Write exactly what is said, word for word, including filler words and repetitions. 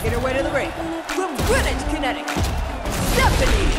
making her way to the ring. From Greenwich, Connecticut, Stephanie